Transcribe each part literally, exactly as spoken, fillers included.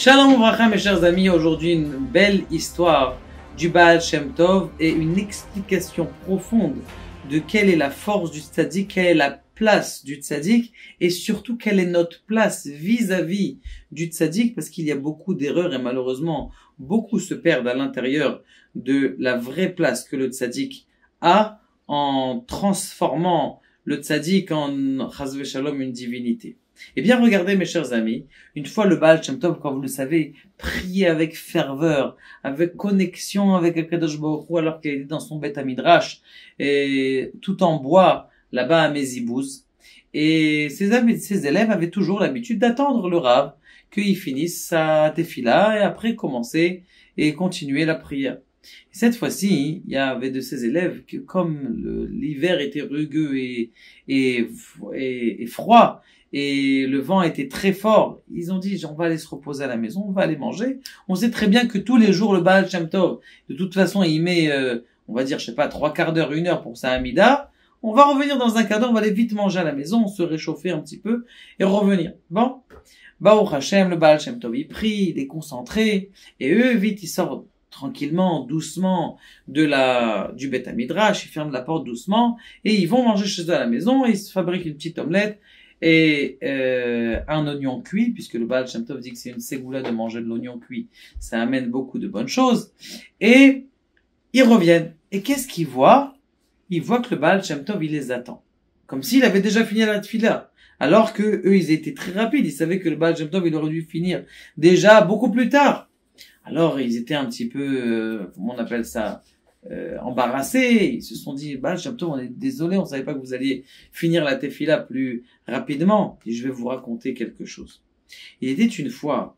Shalom Ouvracha, mes chers amis, aujourd'hui une belle histoire du Baal Shem Tov et une explication profonde de quelle est la force du tzaddik, quelle est la place du tzaddik et surtout quelle est notre place vis-à-vis du tzaddik, parce qu'il y a beaucoup d'erreurs et malheureusement beaucoup se perdent à l'intérieur de la vraie place que le tzaddik a en transformant le tzaddik en chas v'shalom une divinité. Eh bien, regardez, mes chers amis, une fois le Baal Shem Tov, comme vous le savez, priait avec ferveur, avec connexion avec Akadosh Baruch Hu, alors qu'il était dans son Beth Midrash, et tout en bois, là-bas à Mézibouz. Et ses, ses élèves avaient toujours l'habitude d'attendre le Rav, qu'il finisse sa tefila, et après commencer et continuer la prière. Et cette fois-ci, il y avait de ces élèves que, comme l'hiver était rugueux et, et, et, et froid, et le vent était très fort, ils ont dit, on va aller se reposer à la maison, on va aller manger. On sait très bien que tous les jours, le Baal Shem Tov, de toute façon, il met, euh, on va dire, je sais pas, trois quarts d'heure, une heure pour sa Hamida. On va revenir dans un quart d'heure, on va aller vite manger à la maison, se réchauffer un petit peu et revenir. Bon, Baruch Hashem, le Baal Shem Tov, il prie, il est concentré, et eux, vite, ils sortent tranquillement, doucement, de la, du Beth Midrash, ils ferment la porte doucement, et ils vont manger chez eux à la maison, et ils se fabriquent une petite omelette, et euh, un oignon cuit, puisque le Baal Shem Tov dit que c'est une ségoula de manger de l'oignon cuit, ça amène beaucoup de bonnes choses, et ils reviennent. Et qu'est-ce qu'ils voient? Ils voient que le Baal Shem Tov, il les attend. Comme s'il avait déjà fini la tefila. Alors que eux, ils étaient très rapides, ils savaient que le Baal Shem Tov, il aurait dû finir déjà beaucoup plus tard. Alors, ils étaient un petit peu, euh, comment on appelle ça, euh, embarrassés. Ils se sont dit, bah, Shem Tov, on est désolé, on savait pas que vous alliez finir la tefila plus rapidement. Et je vais vous raconter quelque chose. Il était une fois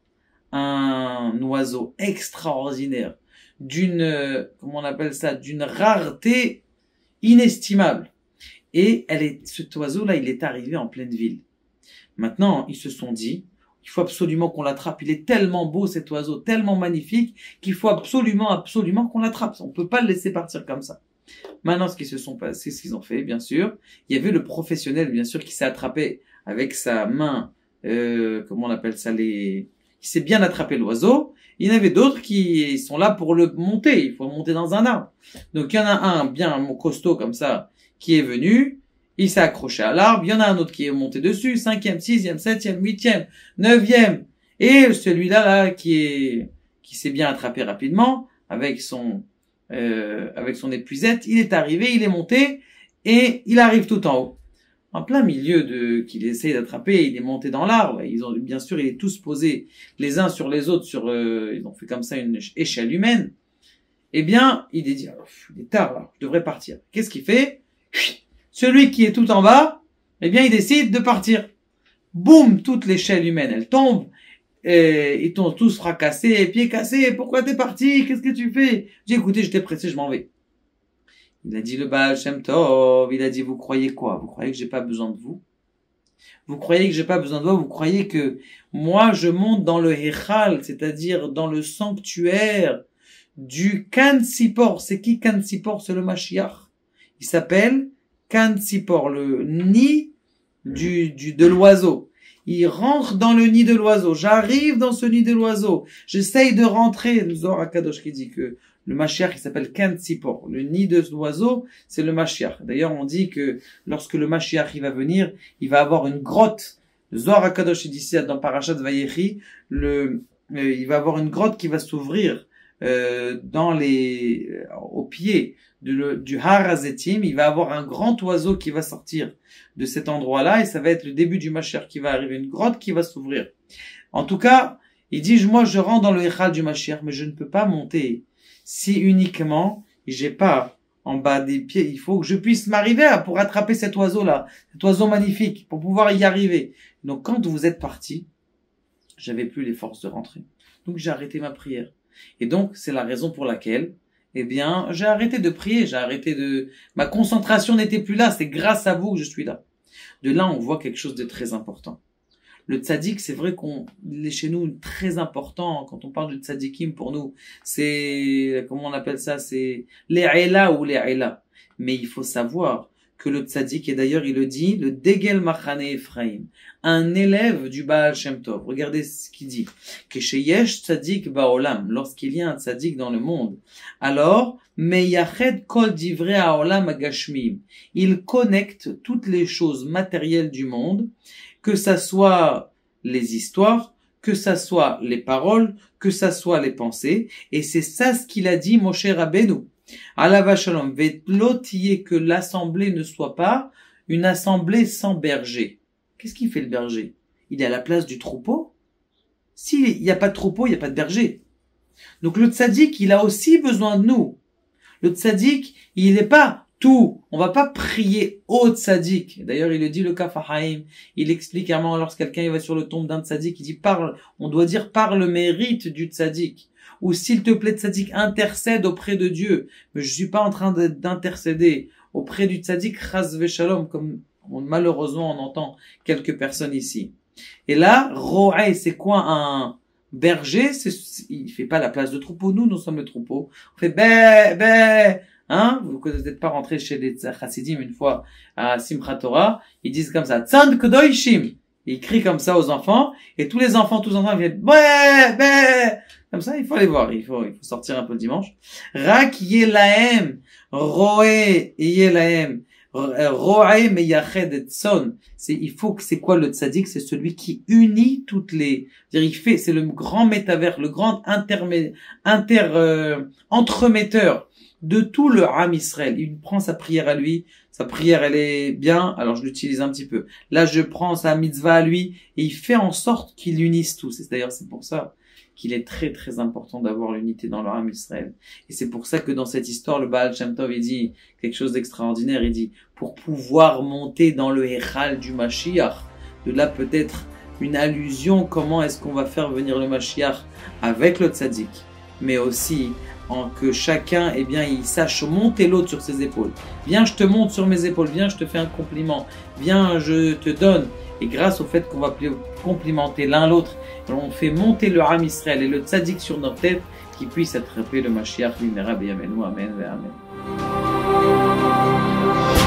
un oiseau extraordinaire, d'une, euh, comment on appelle ça, d'une rareté inestimable. Et elle est, cet oiseau-là, il est arrivé en pleine ville. Maintenant, ils se sont dit, il faut absolument qu'on l'attrape. Il est tellement beau, cet oiseau, tellement magnifique, qu'il faut absolument, absolument qu'on l'attrape. On peut pas le laisser partir comme ça. Maintenant, ce qu'ils se sont passés, ce qu'ils ont fait, bien sûr, il y avait le professionnel, bien sûr, qui s'est attrapé avec sa main, euh, comment on appelle ça, les, qui s'est bien attrapé l'oiseau. Il y en avait d'autres qui sont là pour le monter. Il faut monter dans un arbre. Donc, il y en a un bien costaud comme ça, qui est venu. Il s'est accroché à l'arbre, il y en a un autre qui est monté dessus, cinquième, sixième, septième, huitième, neuvième, et celui-là, là, qui est, qui s'est bien attrapé rapidement, avec son, euh, avec son épuisette, il est arrivé, il est monté, et il arrive tout en haut. En plein milieu de, qu'il essaye d'attraper, il est monté dans l'arbre, ils ont, bien sûr, il est tous posés les uns sur les autres sur, euh, ils ont fait comme ça une échelle humaine. Eh bien, il est dit, oh, il est tard, là, je devrais partir. Qu'est-ce qu'il fait? Celui qui est tout en bas, eh bien, il décide de partir. Boum, toute l'échelle humaine, elle tombe. Et ils tombent tous fracassés, pieds cassés. Pourquoi t'es parti? Qu'est-ce que tu fais? J'ai écouté, j'étais pressé, je m'en vais. Il a dit le Baal Shem Tov, il a dit, vous croyez quoi? Vous croyez que j'ai pas besoin de vous? Vous croyez que j'ai pas besoin de vous? Vous croyez que moi, je monte dans le Hechal, c'est-à-dire dans le sanctuaire du Kan Sipor. C'est qui Kan Sipor? C'est le Mashiach. Il s'appelle Kan Sipor, le nid du, du, de l'oiseau. Il rentre dans le nid de l'oiseau. J'arrive dans ce nid de l'oiseau. J'essaye de rentrer. Le Zohar HaKadosh qui dit que le Mashiach, il s'appelle Kan Sipor. Le nid de l'oiseau, c'est le Mashiach. D'ailleurs, on dit que lorsque le Mashiach, il va venir, il va avoir une grotte. Le Zohar HaKadosh, il dit ici dans Parashat Vayechi, le, euh, il va avoir une grotte qui va s'ouvrir, euh, dans les, euh, au pied Du, du Har Hazetim, il va avoir un grand oiseau qui va sortir de cet endroit-là et ça va être le début du Mashiach qui va arriver, une grotte qui va s'ouvrir. En tout cas, il dit, moi je rentre dans le Echal du Mashiach, mais je ne peux pas monter si uniquement j'ai pas en bas des pieds, il faut que je puisse m'arriver pour attraper cet oiseau-là, cet oiseau magnifique, pour pouvoir y arriver. Donc quand vous êtes parti, j'avais plus les forces de rentrer. Donc j'ai arrêté ma prière. Et donc c'est la raison pour laquelle eh bien, j'ai arrêté de prier, j'ai arrêté de... Ma concentration n'était plus là, c'est grâce à vous que je suis là. De là, on voit quelque chose de très important. Le tzaddik, c'est vrai qu'on est chez nous très important, quand on parle de tzaddikim, pour nous, c'est... Comment on appelle ça? C'est les ela ou les ela. Mais il faut savoir que le tzaddik, et d'ailleurs il le dit, le Degel Machane Ephraim, un élève du Baal Shem Tov. Regardez ce qu'il dit. Que chez Yesh Tzaddik Baolam, lorsqu'il y a un tzaddik dans le monde, alors, Meyached Kol Divrei Haolam Agashmim, il connecte toutes les choses matérielles du monde, que ça soit les histoires, que ça soit les paroles, que ça soit les pensées, et c'est ça ce qu'il a dit Moshe Rabbeinu. Alava Shalom, ve'lotiye, que l'assemblée ne soit pas une assemblée sans berger. Qu'est-ce qu'il fait le berger? Il est à la place du troupeau? S'il n'y a pas de troupeau, il n'y a pas de berger. Donc le tzaddik, il a aussi besoin de nous. Le tzaddik, il n'est pas tout. On va pas prier au tzaddik. D'ailleurs, il le dit le Kaf HaHaim. Il explique clairement lorsque quelqu'un va sur le tombe d'un tzaddik, il dit parle, on doit dire par le mérite du tzaddik. Ou s'il te plaît, tzaddik, intercède auprès de Dieu. Mais je suis pas en train d'intercéder auprès du tzaddik, chas v'shalom, comme on, malheureusement on entend quelques personnes ici. Et là, ro'ay, c'est quoi un berger? C'est, il fait pas la place de troupeau. Nous, nous sommes le troupeau. On fait bé, bé, hein? Vous n'êtes pas rentré chez les chassidim une fois à Simchat Torah. Ils disent comme ça, tzad kedoshim. Ils crient comme ça aux enfants, et tous les enfants, tous les enfants viennent, bé, bé. Comme ça, il faut aller voir, il faut, il faut sortir un peu le dimanche. Rak yelahem, roé yelahem, roé meyached et son. C'est, il faut que, c'est quoi le tzaddik? C'est celui qui unit toutes les, c'est-à-dire, il fait, c'est le grand métavers, le grand intermé, inter, euh, entremetteur de tout le Ham Israël. Il prend sa prière à lui, sa prière elle est bien, alors je l'utilise un petit peu. Là, je prends sa mitzvah à lui, et il fait en sorte qu'il unisse tout. C'est d'ailleurs, c'est pour ça qu'il est très très important d'avoir l'unité dans le Ham Israël. Et c'est pour ça que dans cette histoire, le Baal Shem Tov, il dit quelque chose d'extraordinaire. Il dit, pour pouvoir monter dans le Héchal du Mashiach, de là peut-être une allusion, comment est-ce qu'on va faire venir le Mashiach avec le tzaddik, mais aussi en que chacun, eh bien, il sache monter l'autre sur ses épaules. Viens, je te monte sur mes épaules. Viens, je te fais un compliment. Viens, je te donne. Et grâce au fait qu'on va complimenter l'un l'autre, on fait monter le Ham Israël et le tzaddik sur nos têtes, qui puisse attraper le Mashiach, l'Imera, B'Yameinu, Amen, Amen.